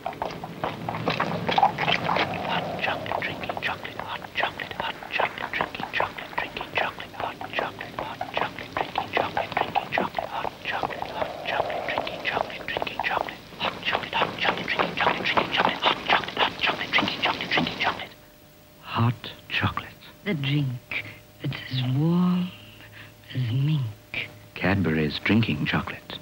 Hot chocolate, drinking chocolate, hot chocolate, drinking chocolate, drinking chocolate, hot chocolate, drinking chocolate, drinking chocolate, hot chocolate, drinking chocolate, drinking chocolate, hot chocolate, drinking chocolate, drinking chocolate, hot chocolate, drinking chocolate, drinking chocolate. Hot chocolate. The drink that's as warm as mink. Cadbury's drinking chocolate.